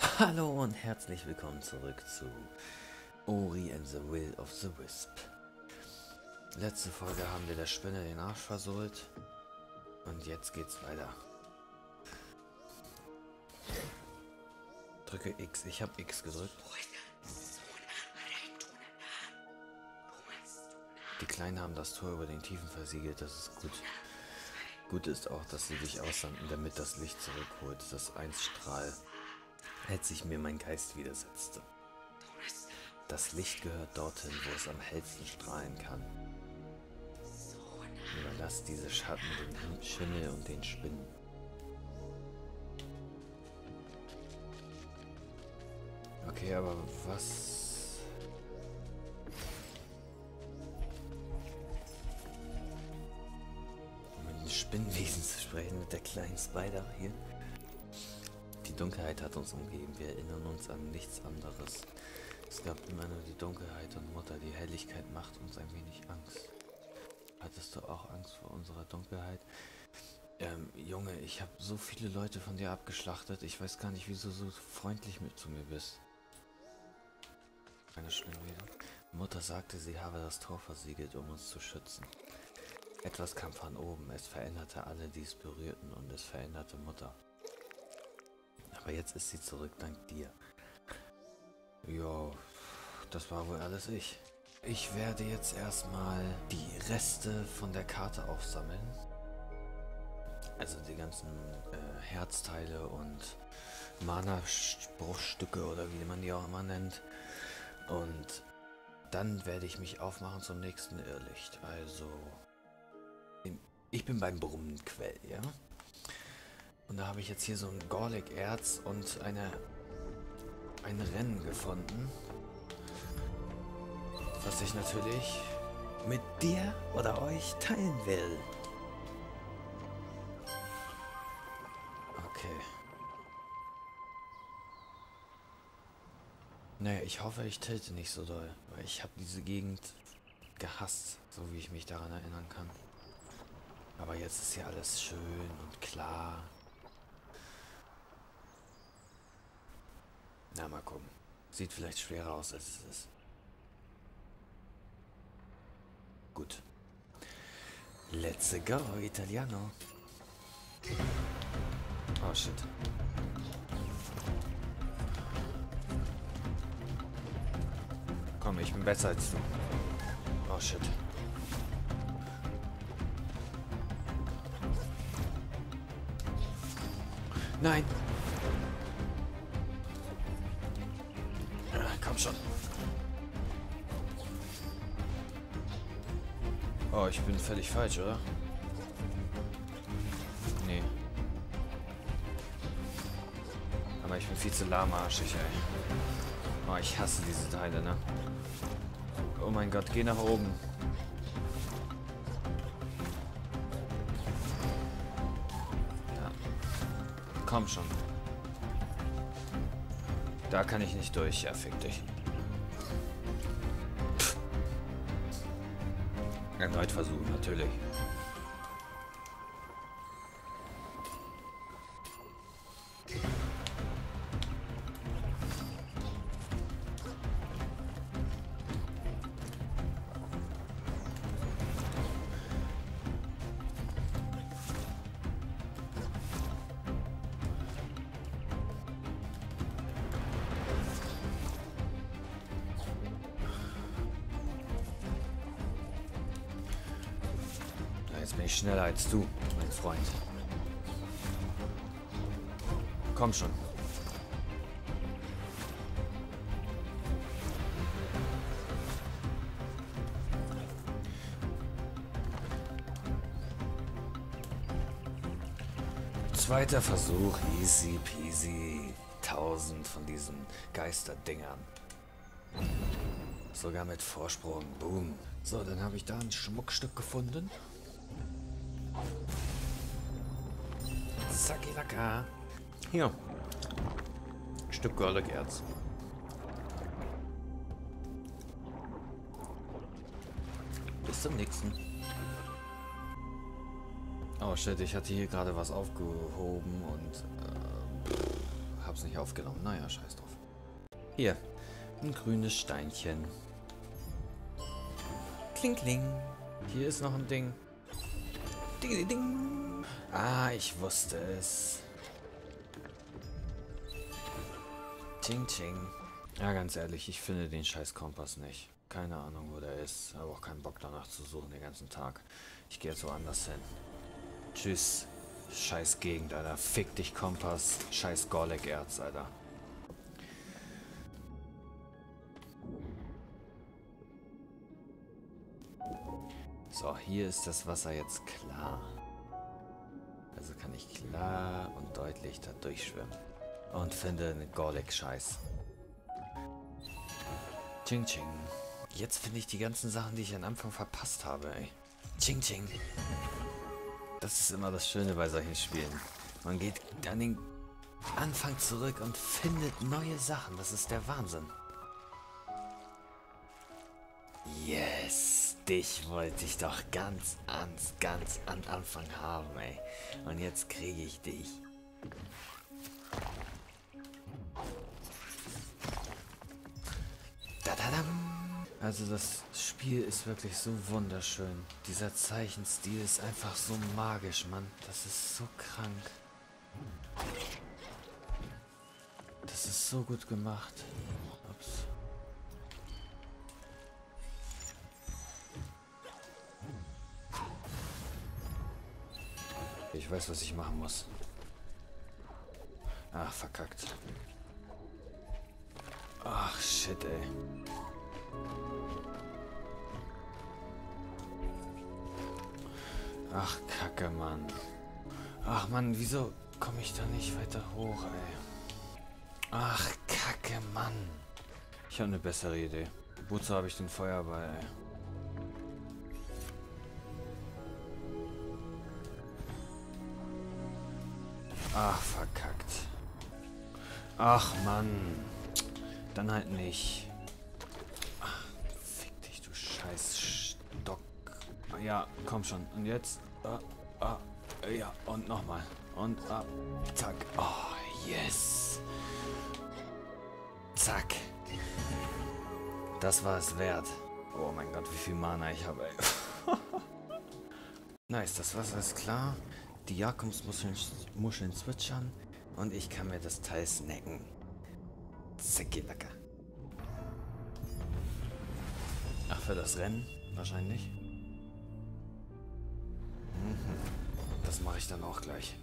Hallo und herzlich willkommen zurück zu Ori and the Will of the Wisp. Letzte Folge haben wir der Spinne den Arsch versohlt und jetzt geht's weiter. Drücke X, ich habe X gedrückt. Die Kleinen haben das Tor über den Tiefen versiegelt, das ist gut. Gut ist auch, dass sie dich aussandten, damit das Licht zurückholt. Das Einsstrahl, als sich mir mein Geist widersetzte. Das Licht gehört dorthin, wo es am hellsten strahlen kann. Überlass diese Schatten den Schimmel und den Spinnen. Okay, aber was... Mit den Spinnenwesen zu sprechen, mit der kleinen Spider hier. Die Dunkelheit hat uns umgeben, wir erinnern uns an nichts anderes. Es gab immer nur die Dunkelheit und Mutter, die Helligkeit macht uns ein wenig Angst. Hattest du auch Angst vor unserer Dunkelheit? Junge, ich habe so viele Leute von dir abgeschlachtet, ich weiß gar nicht, wieso du so freundlich zu mir bist. Eine Spinnenwesen. Mutter sagte, sie habe das Tor versiegelt, um uns zu schützen. Etwas kam von oben, es veränderte alle, die es berührten, und es veränderte Mutter. Aber jetzt ist sie zurück, dank dir. Jo, das war wohl alles ich. Ich werde jetzt erstmal die Reste von der Karte aufsammeln. Also die ganzen Herzteile und Mana-Bruchstücke oder wie man die auch immer nennt. Und dann werde ich mich aufmachen zum nächsten Irrlicht. Also, ich bin beim Brunnenquell, ja? Und da habe ich jetzt hier so ein Gorlek-Erz und ein Rennen gefunden. Was ich natürlich mit dir oder euch teilen will. Okay. Naja, ich hoffe, ich tilte nicht so doll, weil ich habe diese Gegend gehasst, so wie ich mich daran erinnern kann. Aber jetzt ist hier alles schön und klar. Na, mal gucken. Sieht vielleicht schwerer aus, als es ist. Gut. Let's go, Italiano. Oh, shit. Komm, ich bin besser als du. Oh, shit. Nein! Komm schon. Oh, ich bin völlig falsch, oder? Nee. Aber ich bin viel zu lahmarschig, ey. Oh, ich hasse diese Teile, ne? Oh mein Gott, geh nach oben. Ja. Komm schon. Da kann ich nicht durch. Ja, fick dich. Pff. Erneut versuchen, natürlich. Jetzt bin ich schneller als du, mein Freund. Komm schon. Zweiter Versuch, easy peasy. 1000 von diesen Geisterdingern. Sogar mit Vorsprung, boom. So, dann habe ich da ein Schmuckstück gefunden. Sakilaka. Hier. Stück Gorlek-Erz. Bis zum nächsten. Oh shit, ich hatte hier gerade was aufgehoben und hab's nicht aufgenommen. Naja, scheiß drauf. Hier, ein grünes Steinchen. Kling, kling. Hier ist noch ein Ding. Ding, ding, ding. Ah, ich wusste es. Ching, ching. Ja, ganz ehrlich, ich finde den scheiß Kompass nicht. Keine Ahnung, wo der ist. Habe auch keinen Bock danach zu suchen den ganzen Tag. Ich gehe jetzt woanders hin. Tschüss. Scheiß Gegend, Alter. Fick dich, Kompass. Scheiß Gorlek-Erz, Alter. So, hier ist das Wasser jetzt klar. Also kann ich klar und deutlich da durchschwimmen. Und finde einen Gorlek-Scheiß. Ching, ching. Jetzt finde ich die ganzen Sachen, die ich am Anfang verpasst habe, ey. Ching, ching. Das ist immer das Schöne bei solchen Spielen. Man geht an den Anfang zurück und findet neue Sachen. Das ist der Wahnsinn. Yes, dich wollte ich doch ganz am Anfang haben, ey. Und jetzt kriege ich dich. Also das Spiel ist wirklich so wunderschön. Dieser Zeichenstil ist einfach so magisch, Mann. Das ist so krank. Das ist so gut gemacht. Ups. Ich weiß, was ich machen muss. Ach, verkackt. Ach, shit, ey. Ach, Kacke, Mann. Ach, Mann, wieso komme ich da nicht weiter hoch, ey? Ach, Kacke, Mann. Ich habe eine bessere Idee. Wozu habe ich den Feuerball, ey? Ach, verkackt. Ach, Mann. Dann halt nicht. Ach, fick dich, du scheiß Stock. Ja, komm schon. Und jetzt? Ja, und nochmal. Und zack. Oh, yes. Zack. Das war es wert. Oh mein Gott, wie viel Mana ich habe, ey. Nice, das Wasser ist klar. Die Jakobsmuscheln zwitschern. Und ich kann mir das Teil snacken. Zicki-lecker. Ach, für das Rennen wahrscheinlich. Das mache ich dann auch gleich.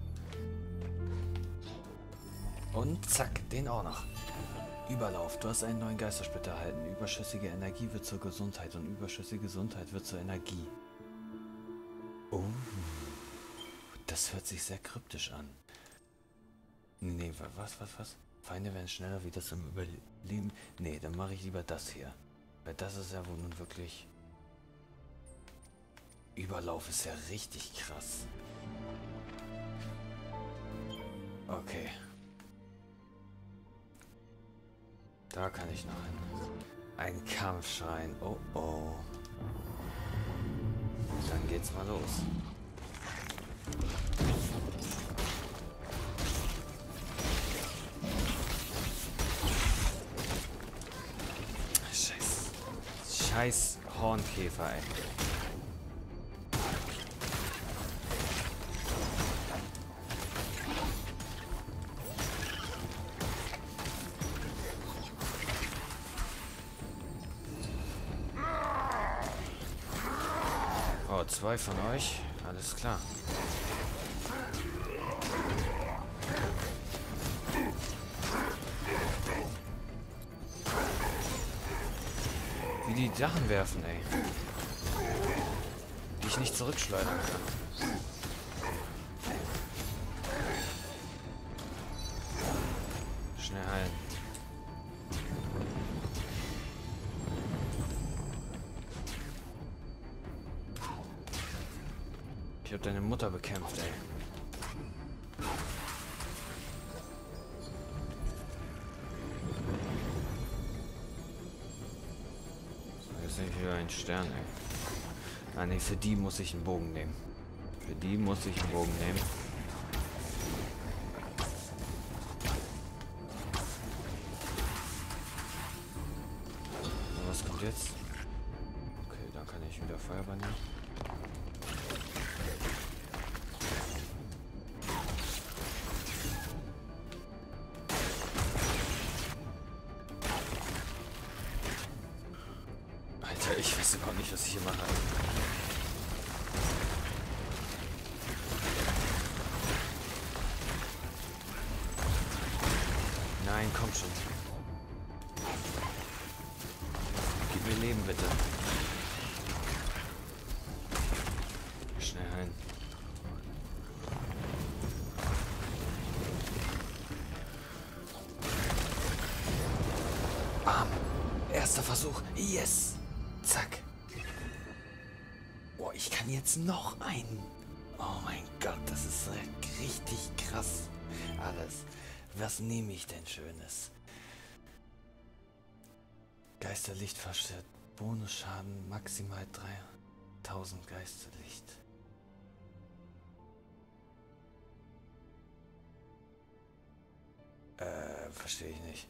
Und zack, den auch noch. Überlauf. Du hast einen neuen Geistersplitter erhalten. Überschüssige Energie wird zur Gesundheit und überschüssige Gesundheit wird zur Energie. Oh, das hört sich sehr kryptisch an. Nee, was? Feinde werden schneller wie das im Überleben. Nee, dann mache ich lieber das hier. Weil das ist ja wohl nun wirklich... Überlauf ist ja richtig krass. Okay. Da kann ich noch hin. Ein Kampfschrein. Oh oh. Dann geht's mal los. Scheiß Hornkäfer, ey. Oh, 2 von euch. Alles klar. Wie die Sachen werfen, ey. Die ich nicht zurückschleudern kann. Schnell heilen. Ich hab deine Mutter bekämpft, ey. Jetzt nehme ich wieder einen Stern, ey. Ah ne, für die muss ich einen Bogen nehmen. Für die muss ich einen Bogen nehmen. was kommt jetzt? Okay, dann kann ich wieder Feuerball nehmen. Alter, ich weiß überhaupt nicht, was ich hier mache. Nein, komm schon. Gib mir Leben, bitte. Schnell ein. Bam. Erster Versuch. Yes. Zack. Boah, ich kann jetzt noch einen. Oh mein Gott, das ist richtig krass. Alles. Was nehme ich denn Schönes? Geisterlicht verstärkt. Bonusschaden maximal 3000 Geisterlicht. Verstehe ich nicht.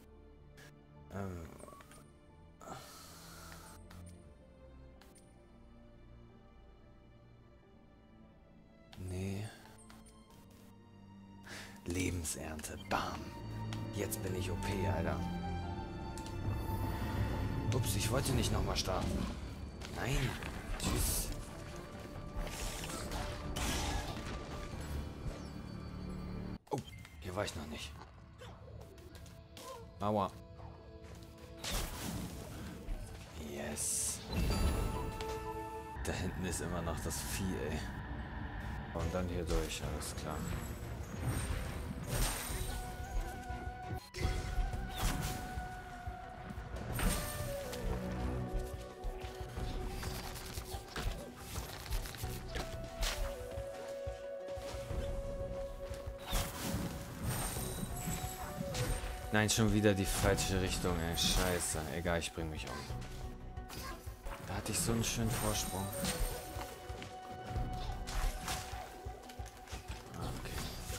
Nee. Lebensernte. Bam. Jetzt bin ich OP, Alter. Ups, ich wollte nicht nochmal starten. Nein. Tschüss. Oh, hier war ich noch nicht. Aua. Yes. Da hinten ist immer noch das Vieh, ey. Und dann hier durch, alles klar. Nein, schon wieder die falsche Richtung, ey. Scheiße. Egal, ich bring mich um. Da hatte ich so einen schönen Vorsprung. Okay.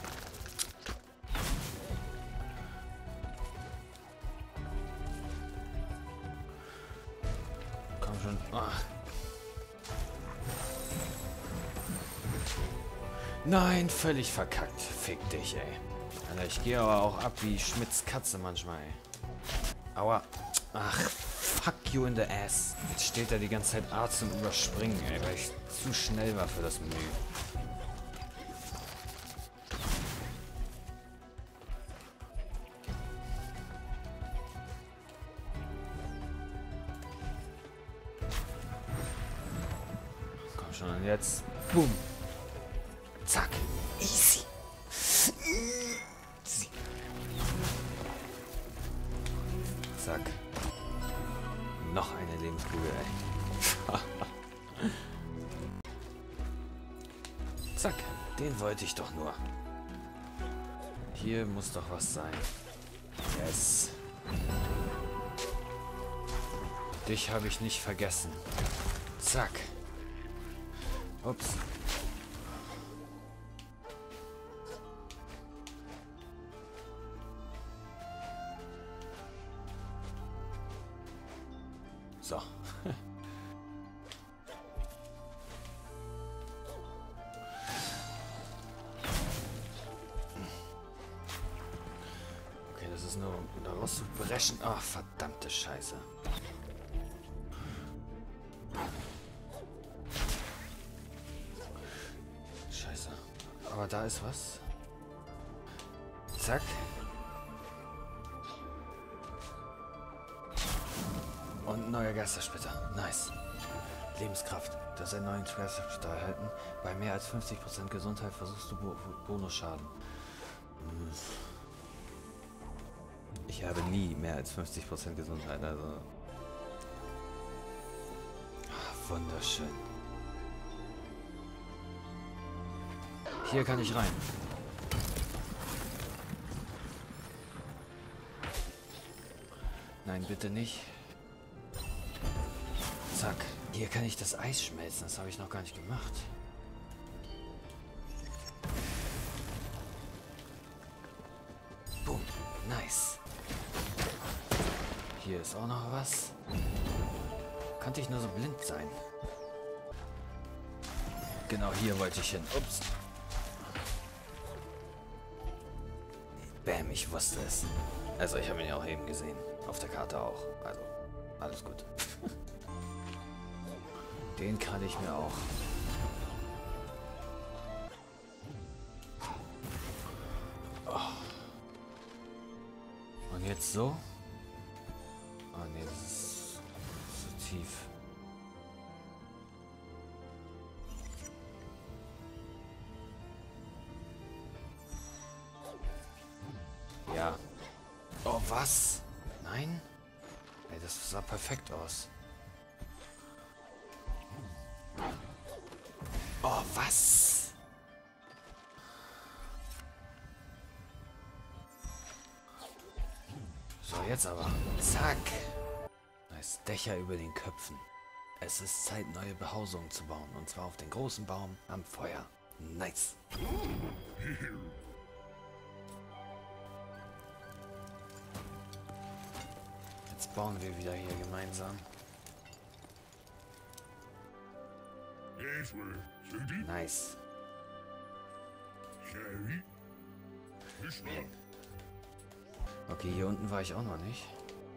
Komm schon. Ach. Nein, völlig verkackt. Fick dich, ey. Alter, ich gehe aber auch ab wie Schmidts Katze manchmal, ey. Aua. Ach, fuck you in the ass. Jetzt steht da die ganze Zeit A zum Überspringen, ey, weil ich zu schnell war für das Menü. Komm schon, und jetzt. Boom. Zack. Easy. Zack. Noch eine Lebenskugel, ey. Zack. Den wollte ich doch nur. Hier muss doch was sein. Yes. Dich habe ich nicht vergessen. Zack. Ups. So. Okay, das ist nur um da rauszubrechen. Ach, verdammte Scheiße. Scheiße. Aber da ist was. Zack. Und neuer Geistersplitter. Nice. Lebenskraft. Das einen neuen Geistersplitter erhalten. Bei mehr als 50% Gesundheit versuchst du Bonusschaden. Ich habe nie mehr als 50% Gesundheit, also... Ach, wunderschön. Hier kann ich rein. Nein, bitte nicht. Zack. Hier kann ich das Eis schmelzen. Das habe ich noch gar nicht gemacht. Boom. Nice. Hier ist auch noch was. Konnte ich nur so blind sein? Genau hier wollte ich hin. Ups. Bäm, ich wusste es. Also ich habe ihn ja auch eben gesehen. Auf der Karte auch. Also, alles gut. Den kann ich mir auch. Oh. Und jetzt so? Oh ne, das ist so tief. Ja. Oh, was? Nein? Ey, das sah perfekt aus. Oh, was? So, jetzt aber. Zack. Nice. Dächer über den Köpfen. Es ist Zeit, neue Behausungen zu bauen. Und zwar auf den großen Baum am Feuer. Nice. Jetzt bauen wir wieder hier gemeinsam. Nice. Okay, hier unten war ich auch noch nicht.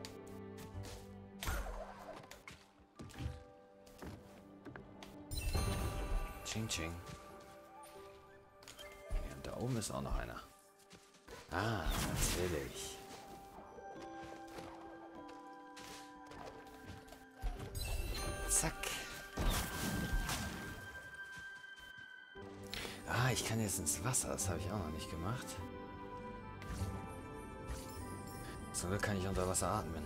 Ching ching. Ja, und da oben ist auch noch einer. Ah, natürlich. Zack. Ah, ich kann jetzt ins Wasser. Das habe ich auch noch nicht gemacht. Zum Glück kann ich unter Wasser atmen.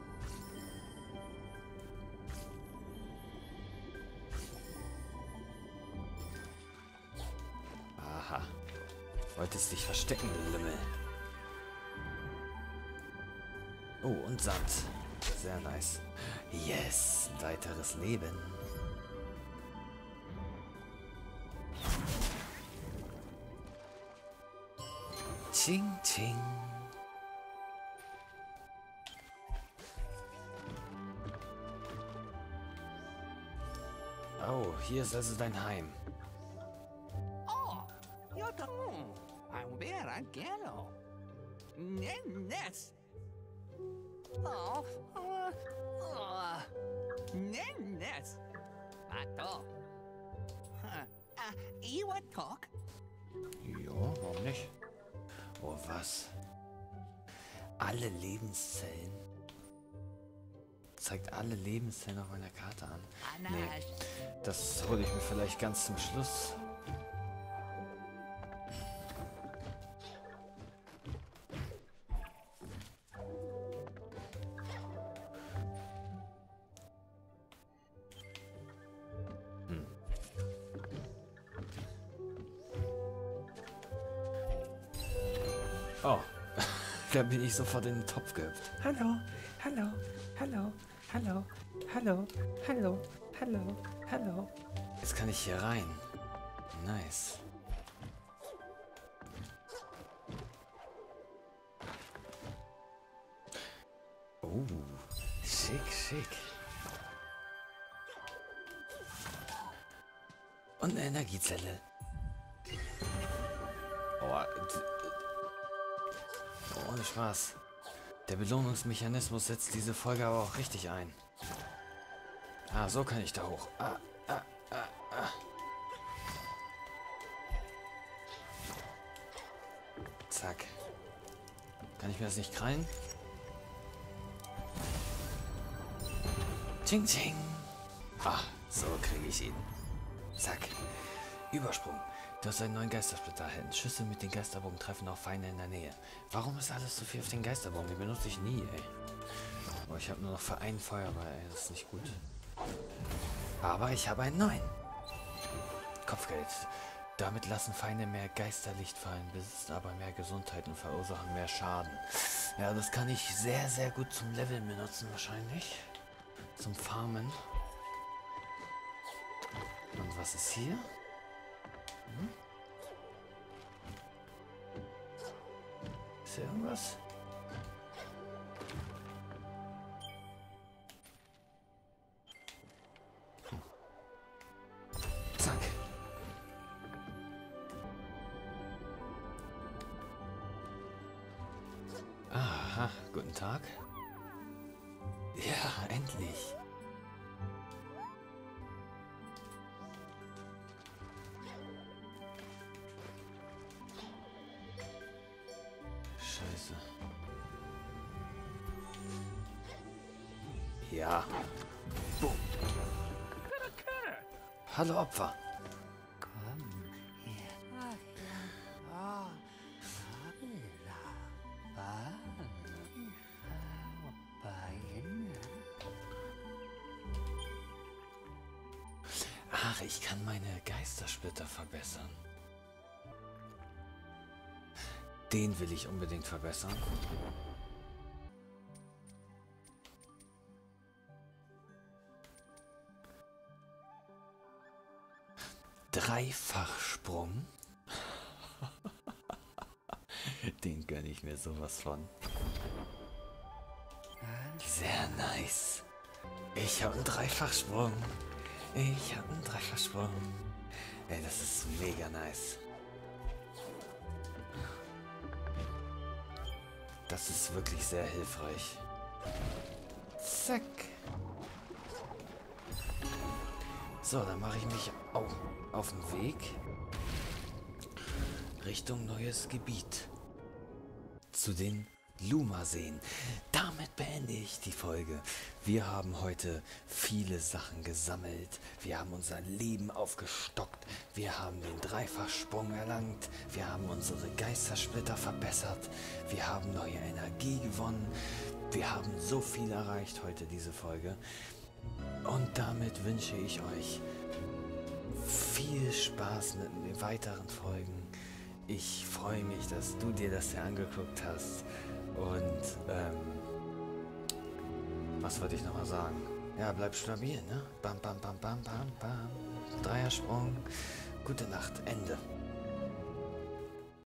Aha. Wolltest dich verstecken, du Lümmel. Oh, und Sand. Sehr nice. Yes, ein weiteres Leben. Ching, ching. Oh, hier ist also dein Heim. Oh, yo también. A ver, quiero. Nenes. Oh, Nenes. Pato. You want talk? Ja, warum nicht? Oh, was? Alle Lebenszellen? Zeigt alle Lebenszellen auf meiner Karte an. Nee, das hole ich mir vielleicht ganz zum Schluss. Oh, da bin ich sofort in den Topf gehüpft. Hallo, hallo, hallo, hallo, hallo, hallo, hallo, hallo. Jetzt kann ich hier rein. Nice. Oh, schick, schick. Und eine Energiezelle. Oh, ohne Spaß. Der Belohnungsmechanismus setzt diese Folge aber auch richtig ein. Ah, so kann ich da hoch. Zack. Kann ich mir das nicht krallen? Ching, ching. Ah, so kriege ich ihn. Zack. Übersprung. Du hast einen neuen Geistersplitter erhalten. Schüsse mit den Geisterbogen treffen auch Feinde in der Nähe. Warum ist alles so viel auf den Geisterbogen? Die benutze ich nie, ey. Oh, ich habe nur noch für einen Feuerball, ey. Das ist nicht gut. Aber ich habe einen neuen. Kopfgeld. Damit lassen Feinde mehr Geisterlicht fallen, besitzt aber mehr Gesundheit und verursachen mehr Schaden. Ja, das kann ich sehr, sehr gut zum Leveln benutzen wahrscheinlich. Zum Farmen. Und was ist hier? Ist hier irgendwas? Ha, guten Tag. Ja, endlich. Scheiße. Ja. Boom. Hallo Opfer. Komm her. Ah, Ach, ich kann meine Geistersplitter verbessern. Den will ich unbedingt verbessern. Dreifachsprung. Den gönne ich mir sowas von. Sehr nice. Ich habe einen Dreifachsprung. Ich habe einen Dreifachsprung. Ey, das ist mega nice. Das ist wirklich sehr hilfreich. Zack. So, dann mache ich mich auf den Weg Richtung neues Gebiet. Zu den Luma-Seen. Damit beende ich die Folge. Wir haben heute viele Sachen gesammelt. Wir haben unser Leben aufgestockt. Wir haben den Dreifachsprung erlangt. Wir haben unsere Geistersplitter verbessert. Wir haben neue Energie gewonnen. Wir haben so viel erreicht heute, diese Folge. Und damit wünsche ich euch viel Spaß mit den weiteren Folgen. Ich freue mich, dass du dir das hier angeguckt hast. Und was wollte ich nochmal sagen? Ja, bleib stabil, ne? Bam, bam, bam, bam, bam, bam. Dreiersprung. Gute Nacht. Ende.